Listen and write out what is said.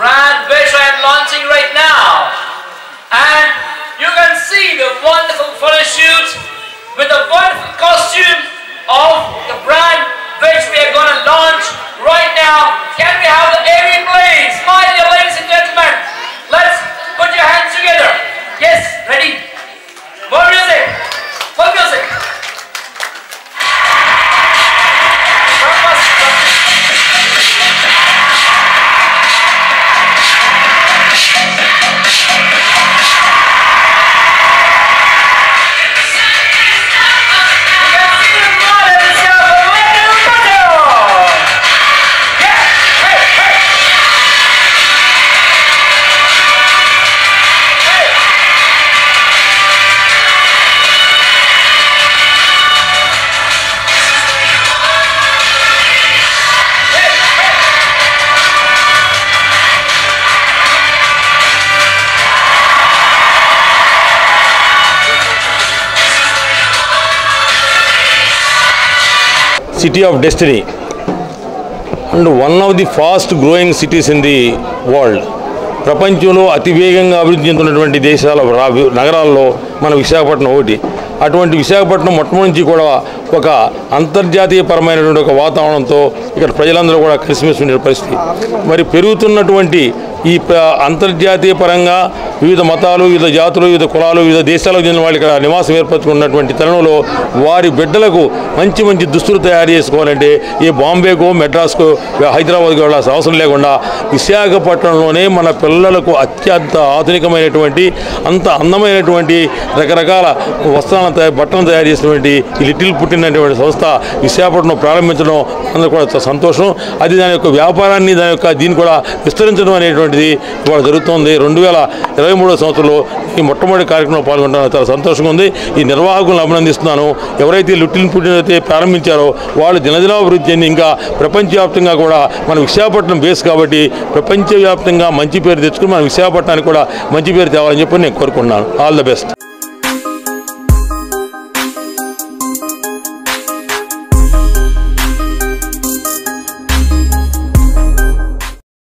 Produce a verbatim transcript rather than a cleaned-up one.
brand which I am launching right now. And you can see the wonderful photo shoot with the wonderful costume of the brand which we are going to launch right now. Can we have the A V please? Smile, dear ladies and gentlemen. Let's put your hands together. Yes, ready? More music. More music. City of Destiny and one of the fast growing cities in the world. ప్రపంచంలో అతివేగంగా అభివృద్ధి చెందుతున్నటువంటి దేశాల నగరాల్లో మన విశాఖపట్నం ఒకటి. అటువంటి విశాఖపట్నం మొట్టమొదటి నుంచి కూడా ఒక అంతర్జాతీయ పరమైనటువంటి ఒక వాతావరణంతో ఇక్కడ ప్రజలందరూ కూడా కలిసిమెలిసి ఉండే పరిస్థితి. మరి పెరుగుతున్నటువంటి ఈ అంతర్జాతీయ పరంగా వివిధ మతాలు, వివిధ జాతులు, వివిధ కులాలు, వివిధ దేశాలకు చెందిన వాళ్ళు ఇక్కడ నివాసం ఏర్పరచుకున్నటువంటి తరుణంలో వారి బిడ్డలకు మంచి మంచి దుస్తులు తయారు చేసుకోవాలంటే ఏ బాంబేకో, మెడ్రాస్కో, హైదరాబాద్కో వెళ్ళాల్సిన అవసరం లేకుండా విశాఖపట్నంలోనే మన పిల్లలకు అత్యంత ఆధునికమైనటువంటి అంత అందమైనటువంటి రకరకాల వస్త్రాలను తయారు బట్టలను తయారు చేసినటువంటి ఈ లిటిల్ పుట్టినటువంటి సంస్థ విశాఖపట్నం ప్రారంభించడం అందరూ కూడా సంతోషం. అది దాని యొక్క వ్యాపారాన్ని దాని యొక్క దీన్ని కూడా విస్తరించడం అనేటువంటిది ఇవాళ జరుగుతుంది. రెండు వేల ఇరవై మూడో సంవత్సరంలో ఈ మొట్టమొదటి కార్యక్రమంలో పాల్గొనడం చాలా సంతోషంగా ఉంది. ఈ నిర్వాహకులను అభినందిస్తున్నాను. ఎవరైతే లిటిల్ పుట్టిన అయితే ప్రారంభించారో వాళ్ళు దినదినాభివృద్ధి చెంది ఇంకా ప్రపంచవ్యాప్తంగా కూడా మన విశాఖపట్నం బేస్ కాబట్టి ప్రపంచవ్యాప్తంగా మంచి పేరు తెచ్చుకుని మన విశాఖపట్నానికి కూడా మంచి పేరు తేవాలని చెప్పి నేను కోరుకుంటున్నాను. All the best.